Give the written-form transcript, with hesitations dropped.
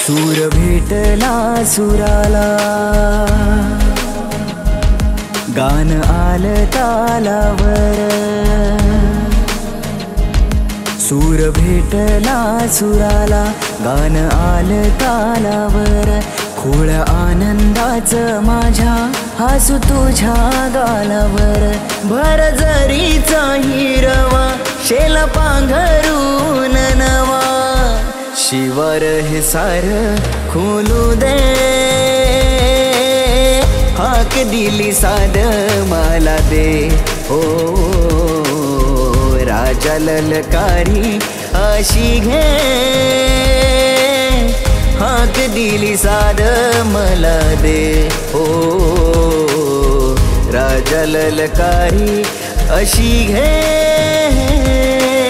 सूर भेटला सुराला, गान आलं तालावर. सूर भेटला सुराला, गान आलं तालावर. खोळ आनंदाचं माझ्या हसू तुझ्या गालावर. भर जरीचा हिरवा शेल पांघरून नवा. शिवार हे सार खोलू दे, हाक दिली साद मला दे. ओ राजा ललकारी अशी घे, हाक दिली साद मला दे. ओ राजा ललकारी अशी घे.